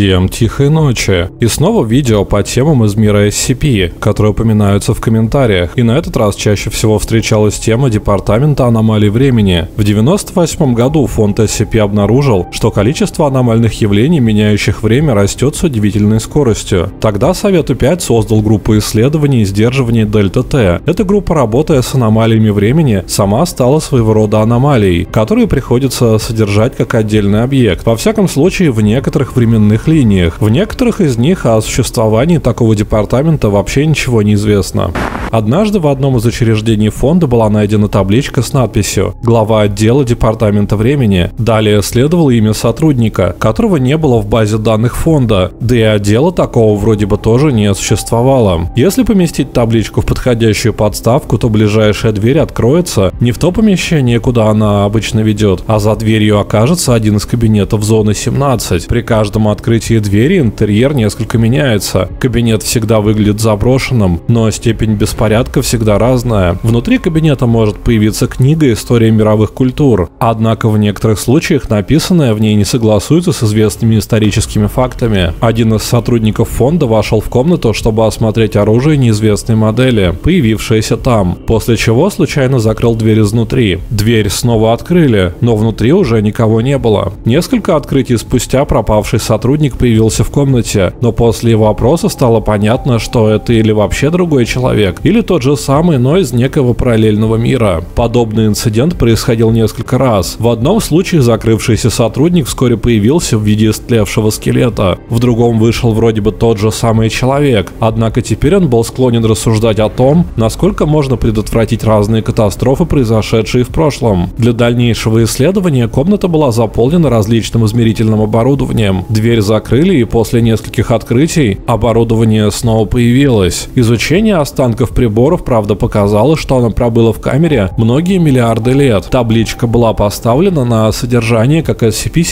Всем тихой ночи. И снова видео по темам из мира SCP, которые упоминаются в комментариях. И на этот раз чаще всего встречалась тема Департамента аномалий времени. В 1998 году фонд SCP обнаружил, что количество аномальных явлений, меняющих время, растет с удивительной скоростью. Тогда Совету 5 создал группу исследований и сдерживания Дельта-Т. Эта группа, работая с аномалиями времени, сама стала своего рода аномалией, которые приходится содержать как отдельный объект. Во всяком случае, в некоторых временных линиях. В некоторых из них о существовании такого департамента вообще ничего не известно. Однажды в одном из учреждений фонда была найдена табличка с надписью «Глава отдела Департамента времени». Далее следовало имя сотрудника, которого не было в базе данных фонда, да и отдела такого вроде бы тоже не существовало. Если поместить табличку в подходящую подставку, то ближайшая дверь откроется не в то помещение, куда она обычно ведет, а за дверью окажется один из кабинетов зоны 17. При каждом открытии двери интерьер несколько меняется. Кабинет всегда выглядит заброшенным, но степень беспорядка всегда разная. Внутри кабинета может появиться книга «История мировых культур», однако в некоторых случаях написанное в ней не согласуется с известными историческими фактами. Один из сотрудников фонда вошел в комнату, чтобы осмотреть оружие неизвестной модели, появившееся там, после чего случайно закрыл дверь изнутри. Дверь снова открыли, но внутри уже никого не было. Несколько открытий спустя пропавший сотрудник появился в комнате, но после его опроса стало понятно, что это или вообще другой человек, или тот же самый, но из некого параллельного мира. Подобный инцидент происходил несколько раз. В одном случае закрывшийся сотрудник вскоре появился в виде истлевшего скелета, в другом вышел вроде бы тот же самый человек, однако теперь он был склонен рассуждать о том, насколько можно предотвратить разные катастрофы, произошедшие в прошлом. Для дальнейшего исследования комната была заполнена различным измерительным оборудованием. Дверь закрыли, и после нескольких открытий оборудование снова появилось. Изучение останков приборов, правда, показало, что оно пробыло в камере многие миллиарды лет. Табличка была поставлена на содержание как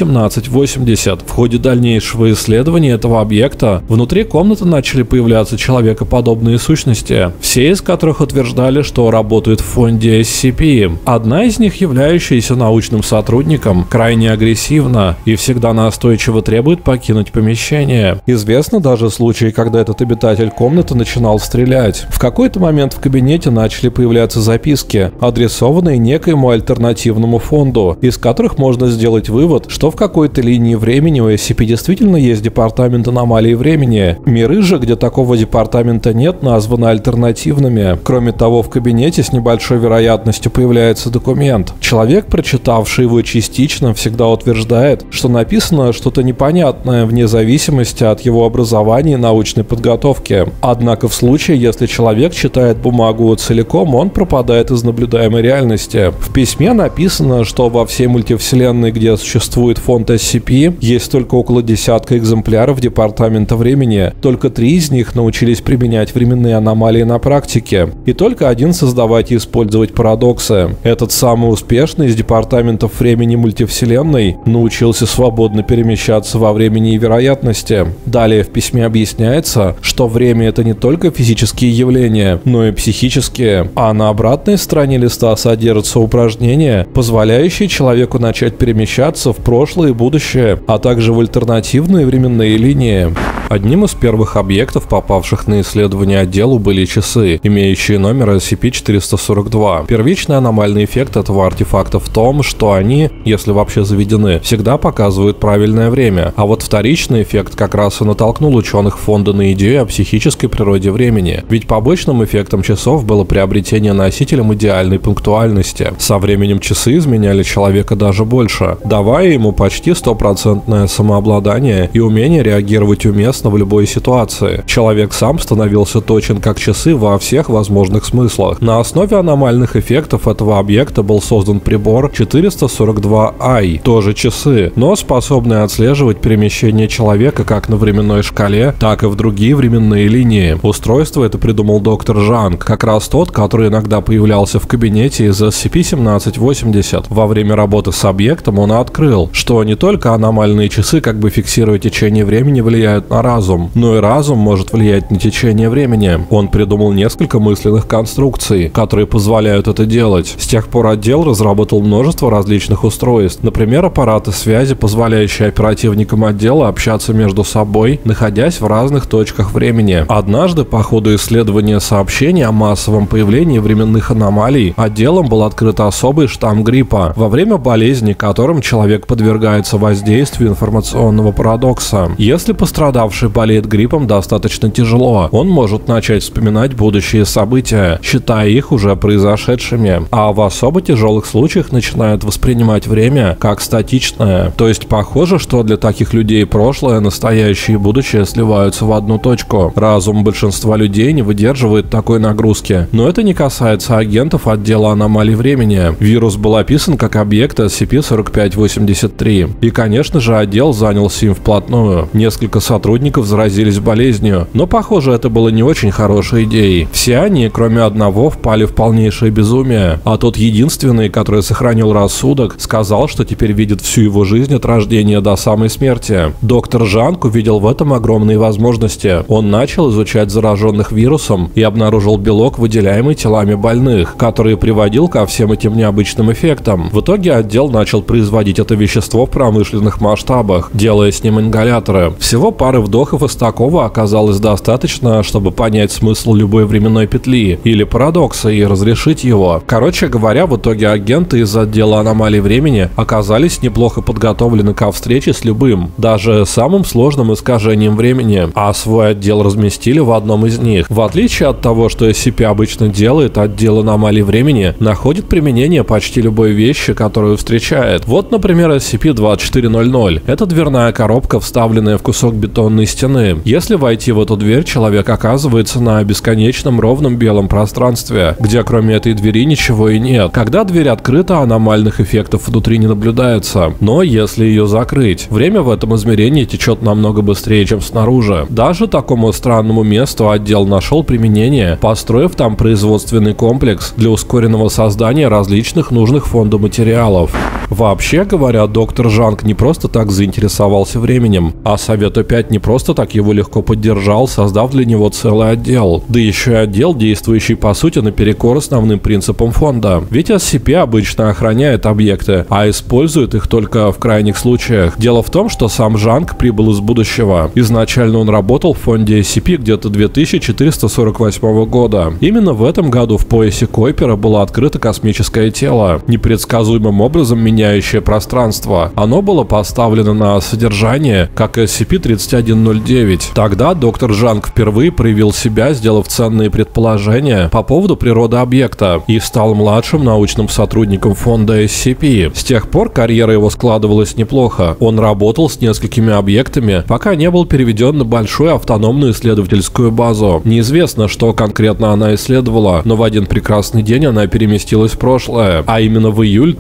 SCP-1780. В ходе дальнейшего исследования этого объекта внутри комнаты начали появляться человекоподобные сущности, все из которых утверждали, что работают в фонде SCP. Одна из них, являющаяся научным сотрудником, крайне агрессивна и всегда настойчиво требует покинуть помещение. Известно даже случаи, когда этот обитатель комнаты начинал стрелять. В какой-то момент в кабинете начали появляться записки, адресованные некоему альтернативному фонду, из которых можно сделать вывод, что в какой-то линии времени у SCP действительно есть департамент аномалий времени. Миры же, где такого департамента нет, названы альтернативными. Кроме того, в кабинете с небольшой вероятностью появляется документ. Человек, прочитавший его частично, всегда утверждает, что написано что-то непонятное вне зависимости от его образования и научной подготовки. Однако в случае, если человек читает бумагу целиком, он пропадает из наблюдаемой реальности. В письме написано, что во всей мультивселенной, где существует фонд SCP, есть только около десятка экземпляров департамента времени. Только 3 из них научились применять временные аномалии на практике, и только один создавать и использовать парадоксы. Этот самый успешный из департаментов времени мультивселенной научился свободно перемещаться во времени и вероятности. Далее в письме объясняется, что время — это не только физические явления, но и психические, а на обратной стороне листа содержатся упражнения, позволяющие человеку начать перемещаться в прошлое и будущее, а также в альтернативные временные линии. Одним из первых объектов, попавших на исследование отделу, были часы, имеющие номер SCP-442. Первичный аномальный эффект этого артефакта в том, что они, если вообще заведены, всегда показывают правильное время, а вот вторичный эффект как раз и натолкнул ученых фонда на идею о психической природе времени, ведь побочным эффектом часов было приобретение носителем идеальной пунктуальности. Со временем часы изменяли человека даже больше, давая ему почти 100% самообладание и умение реагировать уместно в любой ситуации. Человек сам становился точен как часы во всех возможных смыслах. На основе аномальных эффектов этого объекта был создан прибор 442i, тоже часы, но способный отслеживать перемещение человека как на временной шкале, так и в другие временные линии. Устройство это придумал доктор Жанг, как раз тот, который иногда появлялся в кабинете из SCP-1780. Во время работы с объектом он открыл, что не только аномальные часы, как бы фиксируя течение времени, влияют на разум, но и разум может влиять на течение времени. Он придумал несколько мысленных конструкций, которые позволяют это делать. С тех пор отдел разработал множество различных устройств, например, аппараты связи, позволяющие оперативникам отдела отдела общаться между собой, находясь в разных точках времени. Однажды, по ходу исследования сообщений о массовом появлении временных аномалий, отделом был открыт особый штамм гриппа, во время болезни которым человек подвергается воздействию информационного парадокса. Если пострадавший болеет гриппом достаточно тяжело, он может начать вспоминать будущие события, считая их уже произошедшими, а в особо тяжелых случаях начинает воспринимать время как статичное. То есть похоже, что для таких людей прошлое, настоящее и будущее сливаются в одну точку. Разум большинства людей не выдерживает такой нагрузки, но это не касается агентов отдела аномалий времени. Вирус был описан как объект SCP-4583, и, конечно же, отдел занялся им вплотную. Несколько сотрудников заразились болезнью, но, похоже, это было не очень хорошей идеей. Все они, кроме одного, впали в полнейшее безумие, а тот единственный, который сохранил рассудок, сказал, что теперь видит всю его жизнь от рождения до самой смерти. Доктор Жанг увидел в этом огромные возможности. Он начал изучать зараженных вирусом и обнаружил белок, выделяемый телами больных, который приводил ко всем этим необычным эффектам. В итоге отдел начал производить это вещество в промышленных масштабах, делая с ним ингаляторы. Всего пары вдохов из такого оказалось достаточно, чтобы понять смысл любой временной петли или парадокса и разрешить его. Короче говоря, в итоге агенты из отдела аномалий времени оказались неплохо подготовлены ко встрече с любым, даже самым сложным искажением времени, а свой отдел разместили в одном из них. В отличие от того, что SCP обычно делает, отдел аномалий времени находит применение почти любой вещи, которую встречает. Вот, например, SCP-2400. Это дверная коробка, вставленная в кусок бетонной стены. Если войти в эту дверь, человек оказывается на бесконечном ровном белом пространстве, где кроме этой двери ничего и нет. Когда дверь открыта, аномальных эффектов внутри не наблюдается. Но если ее закрыть, время в этом измерении течет намного быстрее, чем снаружи. Даже такому странному месту отдел нашел применение, построив там производственный комплекс для ускоренного создания различных нужных фонду материалов. Вообще говоря, доктор Жанг не просто так заинтересовался временем, а Совет 5 не просто так его легко поддержал, создав для него целый отдел. Да еще и отдел, действующий по сути наперекор основным принципам фонда. Ведь SCP обычно охраняет объекты, а использует их только в крайних случаях. Дело в том, что сам Жанг прибыл из будущего. Изначально он работал в фонде SCP где-то 2448 года. Именно в этом году в поясе Койпера было открыто космическое тело, непредсказуемым образом меняющее пространство. Оно было поставлено на содержание как SCP-3109. Тогда доктор Жанг впервые проявил себя, сделав ценные предположения по поводу природы объекта, и стал младшим научным сотрудником фонда SCP. С тех пор карьера его складывалась неплохо. Он работал с несколькими объектами, пока не был переведен на большую автономную исследовательскую базу. Неизвестно, что конкретно она исследовала, но в один прекрасный день она переместилась в прошлое, а именно в июль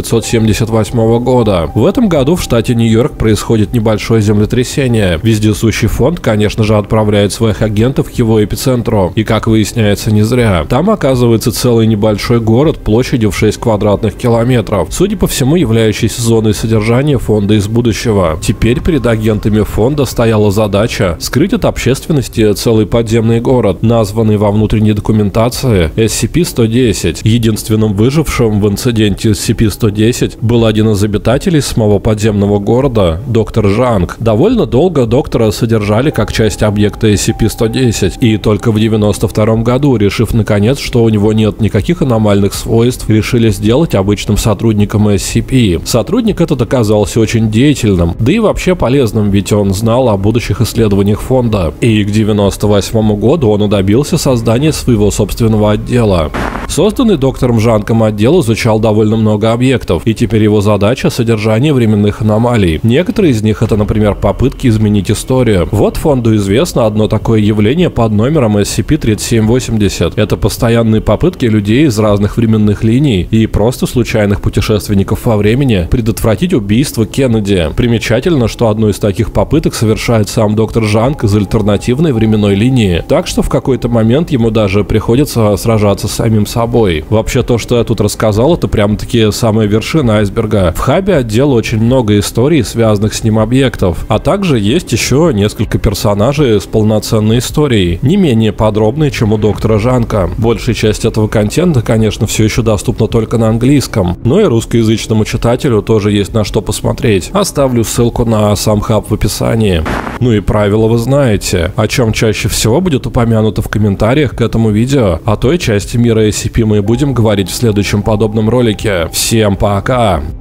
1978 года. В этом году в штате Нью-Йорк происходит небольшое землетрясение. Вездесущий фонд, конечно же, отправляет своих агентов к его эпицентру. И, как выясняется, не зря. Там оказывается целый небольшой город площадью в 6 квадратных километров, судя по всему, являющийся зоной содержания фонда из будущего. Теперь перед агентами фонда стояла задача скрыть от общественности целый подземный город, названный во внутренней документации SCP-110. Единственным выжившим в инциденте SCP-110 был один из обитателей самого подземного города, доктор Жанг. Довольно долго доктора содержали как часть объекта SCP-110, и только в 1992 году, решив наконец, что у него нет никаких аномальных свойств, решили сделать обычным сотрудником SCP. Сотрудник этот оказался очень деятельным, да и вообще полезным, ведь он знал о будущих исследованиях фонда. И к 1998 году он добился создания своего собственного отдела. Созданный доктором Жангом отдел изучал довольно много объектов, и теперь его задача — содержание временных аномалий. Некоторые из них — это, например, попытки изменить историю. Вот фонду известно одно такое явление под номером SCP-3780. Это постоянные попытки людей из разных временных линий и просто случайных путешественников во времени предотвратить убийство Кеннеди. Примечательно, что одну из таких попыток совершает сам доктор Жанг из альтернативной временной линии, так что в какой-то момент ему даже приходится сражаться с самим собой. собой. Вообще, то, что я тут рассказал, это прям-таки самая вершина айсберга. В хабе отдела очень много историй, связанных с ним объектов, а также есть еще несколько персонажей с полноценной историей, не менее подробной, чем у доктора Жанка. Большая часть этого контента, конечно, все еще доступна только на английском, но и русскоязычному читателю тоже есть на что посмотреть. Оставлю ссылку на сам хаб в описании. Ну и правила вы знаете, о чем чаще всего будет упомянуто в комментариях к этому видео. О той части мира SCP мы будем говорить в следующем подобном ролике. Всем пока!